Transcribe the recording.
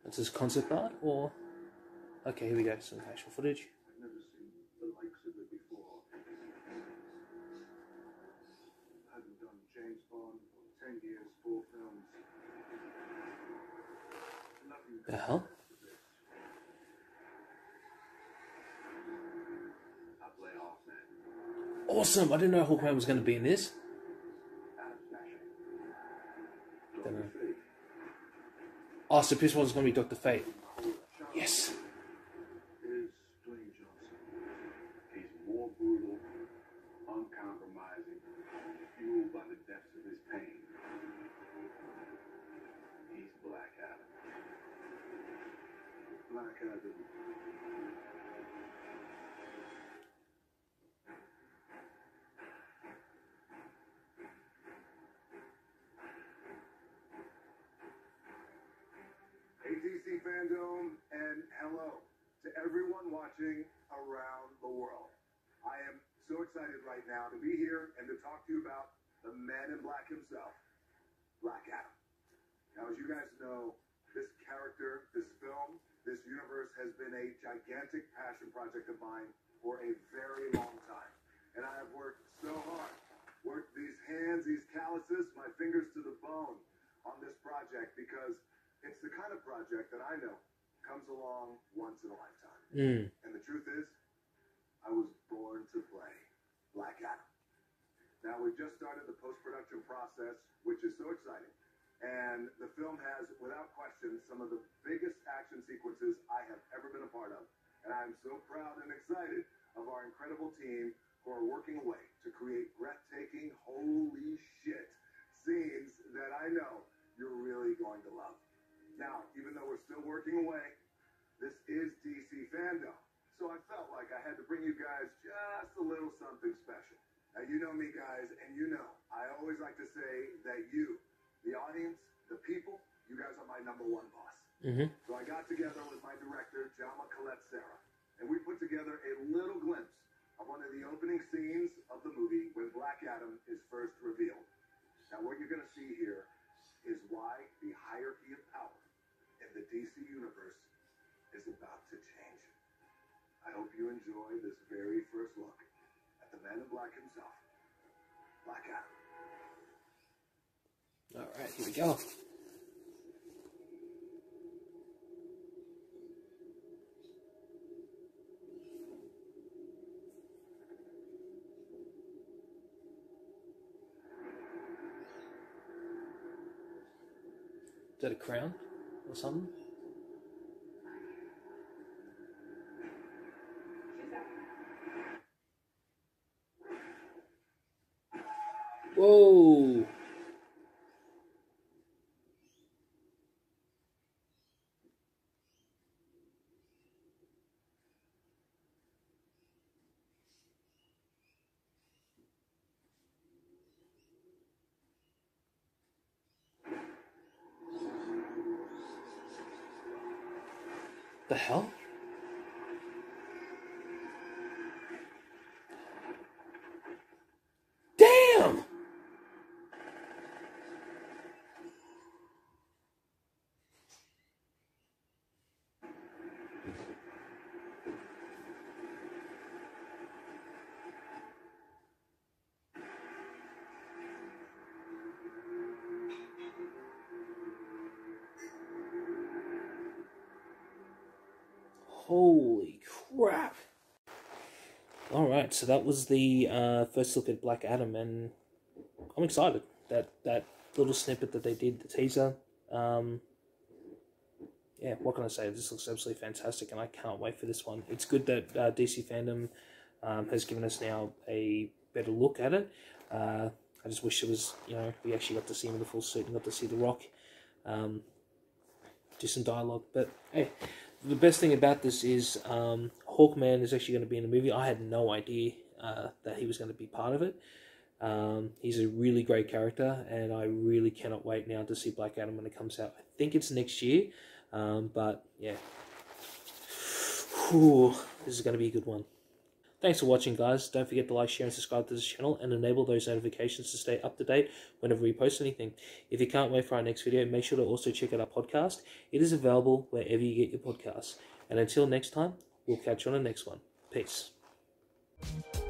It's his concept art, or... Okay, here we go, some actual footage. I've never seen the likes of it before. I hadn't done James Bond for 10 years, 4 films. Nothing The hell? compares to this. I play Hawkman. Awesome! I didn't know Hawkman was going to be in this. Don't know. Oh, so this one's going to be Dr. Fate. Yes! Is Dwayne Johnson. He's more brutal, uncompromising, fueled by the depths of his pain. He's Black Adam. Black Adam. ATC fandom, and hello to everyone watching around the world. I am so excited right now to be here and to talk to you about the man in black himself, Black Adam. Now, as you guys know, this character, this film, this universe has been a gigantic passion project of mine for a very long time. And I have worked so hard, worked these hands, these calluses, my fingers to the bone on this project because it's the kind of project that I know comes along once in a lifetime. And the truth is, I was born to play Black Adam. Now, we've just started the post-production process, which is so exciting. And the film has, without question, some of the biggest action sequences I have ever been a part of. And I'm so proud and excited of our incredible team who are working away to create breathtaking, holy shit, scenes that I know you're really going to love. Now, even though we're still working away, this is DC fandom. So I felt like I had to bring you guys just a little something special. Now, you know me, guys, and you know, I always like to say that you, the audience, the people, you guys are my #1 boss. So I got together with my director, Jama Colette Sarah, and we put together a little glimpse of one of the opening scenes of the movie when Black Adam is first revealed. Now, what you're going to see here is why the hierarchy of power in the DC universe is about to change. I hope you enjoy this very first look at the man in black himself, Black Adam. Alright, here we go. Is that a crown or something? Whoa! The hell? Damn! Holy crap. Alright, so that was the first look at Black Adam, and I'm excited. That little snippet that they did, the teaser, yeah, what can I say? This looks absolutely fantastic, and I can't wait for this one. It's good that DC Fandom has given us now a better look at it. I just wish it was, you know, we actually got to see him in the full suit and got to see The Rock do some dialogue. But hey, the best thing about this is Hawkman is actually going to be in the movie. I had no idea that he was going to be part of it. He's a really great character, and I really cannot wait now to see Black Adam when it comes out. I think it's next year, but yeah. Whew, this is going to be a good one. Thanks for watching, guys. Don't forget to like, share, and subscribe to this channel, and enable those notifications to stay up to date whenever we post anything. If you can't wait for our next video, make sure to also check out our podcast. It is available wherever you get your podcasts. And until next time, we'll catch you on the next one. Peace.